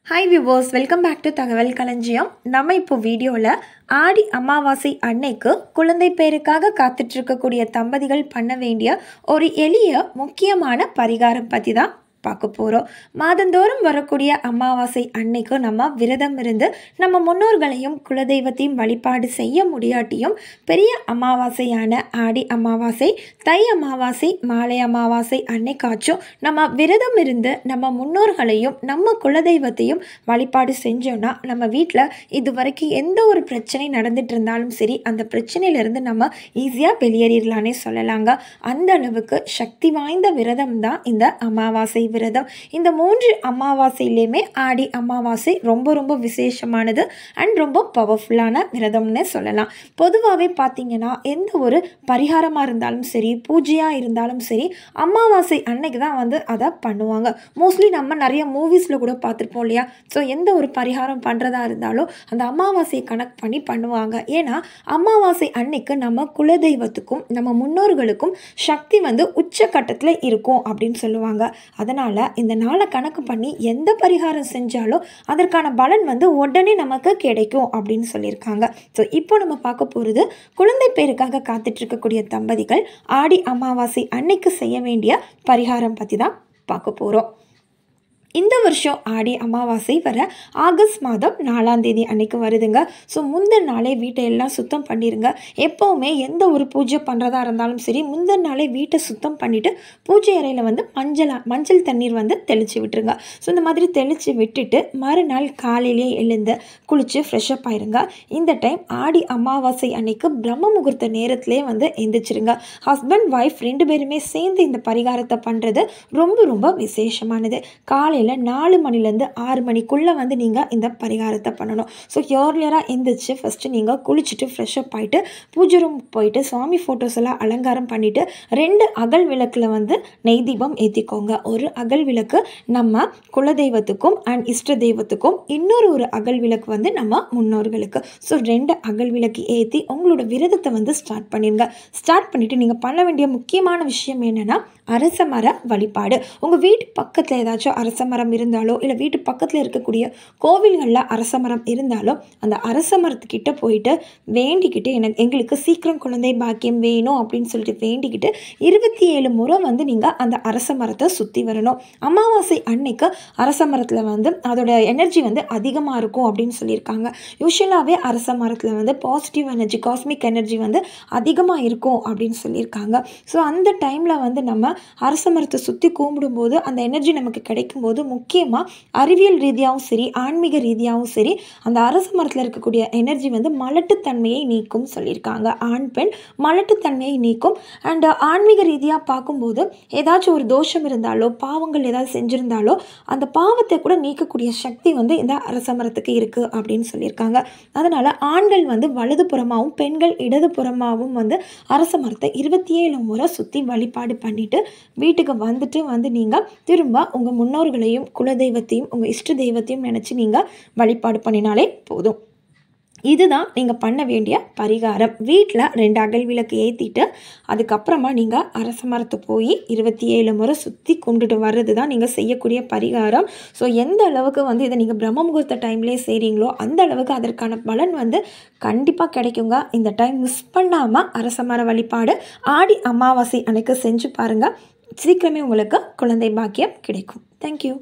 Hi viewers, welcome back to தகவல் களஞ்சியம். நம்ம இப்போ வீடியோவில் ஆடி அமாவாசை அன்னைக்கு குழந்தை பேருக்காக காத்துட்ருக்கக்கூடிய தம்பதிகள் பண்ண வேண்டிய ஒரு எளிய முக்கியமான பரிகாரம் பற்றி தான் பார்க்க போகிறோம். மாதந்தோறும் வரக்கூடிய அமாவாசை அன்னைக்கு நம்ம விரதம் இருந்து நம்ம முன்னோர்களையும் குலதெய்வத்தையும் வழிபாடு செய்ய முடியாட்டியும் பெரிய அமாவாசையான ஆடி அமாவாசை, தை அமாவாசை, மாலை அமாவாசை அன்னைக்காச்சும் நம்ம விரதம் இருந்து நம்ம முன்னோர்களையும் நம்ம குலதெய்வத்தையும் வழிபாடு செஞ்சோன்னா நம்ம வீட்டில் இது வரைக்கும் எந்த ஒரு பிரச்சனை நடந்துட்டு இருந்தாலும் சரி, அந்த பிரச்சனையிலேருந்து நம்ம ஈஸியாக வெளியேறிடலானே சொல்லலாங்க. அந்த அளவுக்கு சக்தி வாய்ந்த விரதம் தான் இந்த அமாவாசை விரதம். இந்த 3 அமாவாசையிலையுமே ஆடி அமாவாசை ரொம்ப ரொம்ப விசேஷமானது அண்ட் ரொம்ப பவர்ஃபுல்லான விரதம்னு சொல்லலாம். பொதுவாகவே பார்த்தீங்கன்னா எந்த ஒரு பரிகாரமாக இருந்தாலும் சரி, பூஜையாக இருந்தாலும் சரி, அமாவாசை அன்னைக்கு தான் அதை பண்ணுவாங்க. மோஸ்ட்லி நம்ம நிறைய மூவிஸில் கூட பார்த்துருப்போம் இல்லையா? ஸோ எந்த ஒரு பரிகாரம் பண்ணுறதா இருந்தாலும் அந்த அமாவாசையை கணக்கு பண்ணி பண்ணுவாங்க. ஏன்னா அமாவாசை அன்னைக்கு நம்ம குலதெய்வத்துக்கும் நம்ம முன்னோர்களுக்கும் சக்தி உச்சக்கட்டத்தில் இருக்கும் அப்படின்னு சொல்லுவாங்க. அதனால் இந்த நாளை கணக்கு பண்ணி எந்த பரிகாரம் செஞ்சாலும் அதற்கான பலன் உடனே நமக்கு கிடைக்கும் அப்படின்னு சொல்லியிருக்காங்க. ஸோ இப்போ நம்ம பார்க்க போகிறது குழந்தை பேருக்காக காத்துட்டு இருக்கக்கூடிய தம்பதிகள் ஆடி அமாவாசை அன்னைக்கு செய்ய வேண்டிய பரிகாரம் பற்றி தான் பார்க்க போகிறோம். இந்த வருஷம் ஆடி அமாவாசை வர ஆகஸ்ட் மாதம் 4ஆம் தேதி அன்னைக்கு வருதுங்க. ஸோ முந்தின நாளே வீட்டை எல்லாம் சுத்தம் பண்ணிடுங்க. எப்போவுமே எந்த ஒரு பூஜை பண்ணுறதா இருந்தாலும் சரி, முந்தின நாளே வீட்டை சுத்தம் பண்ணிவிட்டு பூஜை அறையில் மஞ்சள் தண்ணீர் தெளித்து விட்டுருங்க. ஸோ இந்த மாதிரி தெளித்து விட்டுட்டு மறுநாள் காலையிலேயே எழுந்து குளித்து ஃப்ரெஷ்அப் ஆயிருங்க. இந்த டைம் ஆடி அமாவாசை அன்னைக்கு பிரம்ம முகூர்த்த நேரத்திலே எந்திரிச்சிருங்க. ஹஸ்பண்ட் ஒய்ஃப் 2 பேருமே சேர்ந்து இந்த பரிகாரத்தை பண்ணுறது ரொம்ப ரொம்ப விசேஷமானது. காலையில் 4 மணிலேருந்து 6 மணிக்குள்ளே நீங்கள் இந்த பரிகாரத்தை பண்ணணும். ஸோ ஏர்லியராக எந்திரிச்சு ஃபஸ்ட்டு நீங்கள் குளிச்சுட்டு ஃப்ரெஷ்அப் ஆகிட்டு பூஜை ரூம் போயிட்டு சுவாமி ஃபோட்டோஸ் எல்லாம் அலங்காரம் பண்ணிவிட்டு 2 அகல் விளக்கில் நெய் தீபம் ஏற்றிக்கோங்க. ஒரு அகல் விளக்கு நம்ம குலதெய்வத்துக்கும் அண்ட் இஷ்ட தெய்வத்துக்கும், இன்னொரு அகல் விளக்கு நம்ம முன்னோர்களுக்கு. ஸோ 2 அகல் விளக்கு ஏற்றி உங்களோட விரதத்தை ஸ்டார்ட் பண்ணிடுங்க. ஸ்டார்ட் பண்ணிவிட்டு நீங்கள் பண்ண வேண்டிய முக்கியமான விஷயம் என்னென்னா அரச மர வழிபாடு. உங்கள் வீட்டு பக்கத்தில் ஏதாச்சும் அரச மரம் இருந்தாலோ இல்லை வீட்டு பக்கத்தில் இருக்கக்கூடிய கோவில்களில் அரச மரம் இருந்தாலோ அந்த அரச மரத்துக்கிட்ட போயிட்டு வேண்டிக்கிட்டு எங்களுக்கு சீக்கிரம் குழந்தை பாக்கியம் வேணும் அப்படின்னு சொல்லிட்டு வேண்டிக்கிட்டு 27 முறை நீங்கள் அந்த அரச மரத்தை சுற்றி வரணும். அமாவாசை அன்னைக்கு அரச மரத்தில் அதோட எனர்ஜி அதிகமாக இருக்கும் அப்படின்னு சொல்லியிருக்காங்க. யூஸ்வலாகவே அரச மரத்தில் பாசிட்டிவ் எனர்ஜி, காஸ்மிக் எனர்ஜி அதிகமாக இருக்கும் அப்படின்னு சொல்லியிருக்காங்க. ஸோ அந்த டைமில் நம்ம அரச மரத்தை சுற்றி கும்பிடும்போது அந்த எனர்ஜி நமக்கு கிடைக்கும்போது முக்கியமாக அறிவியல் ரீதியாகவும் சரி, ஆன்மீக ரீதியாகவும் சரி, அந்த அரச மரத்தில் இருக்கக்கூடிய எனர்ஜி மலட்டுத்தன்மையை நீக்கும் சொல்லியிருக்காங்க. ஆண் பெண் மலட்டுத்தன்மையை நீக்கும். அண்ட் ஆன்மீக ரீதியாக பார்க்கும்போது ஏதாச்சும் ஒரு தோஷம் இருந்தாலோ, பாவங்கள் ஏதாவது செஞ்சுருந்தாலோ அந்த பாவத்தை கூட நீக்கக்கூடிய சக்தி இந்த அரச மரத்துக்கு இருக்குது அப்படின்னு சொல்லியிருக்காங்க. அதனால் ஆண்கள் வலதுபுறமாகவும் பெண்கள் இடதுபுறமாகவும் அரச மரத்தை 27 முறை சுற்றி வழிபாடு பண்ணிவிட்டு வீட்டுக்கு வந்துட்டு நீங்கள் திரும்ப உங்கள் முன்னோர்களையும் குலதெய்வத்தையும் உங்கள் இஷ்ட தெய்வத்தையும் நினச்சி நீங்கள் வழிபாடு பண்ணினாலே போதும். இதுதான் நீங்கள் பண்ண வேண்டிய பரிகாரம். வீட்டில் 2 அகல் விளக்கு ஏற்றிட்டு அதுக்கப்புறமா நீங்கள் அரச மரத்தை போய் 27 முறை சுற்றி கும்பிட்டுட்டு வர்றது தான் நீங்கள் செய்யக்கூடிய பரிகாரம். ஸோ எந்த அளவுக்கு இதை நீங்கள் பிரம்ம முகூர்த்த டைம்லேயே செய்கிறீங்களோ அந்த அளவுக்கு அதற்கான பலன் கண்டிப்பாக கிடைக்குங்க. இந்த டைம் மிஸ் பண்ணாமல் அரச மர வழிபாடு ஆடி அமாவாசை அன்னைக்கு செஞ்சு பாருங்கள். சீக்கிரமே உங்களுக்கு குழந்தை பாக்கியம் கிடைக்கும். தேங்க்யூ.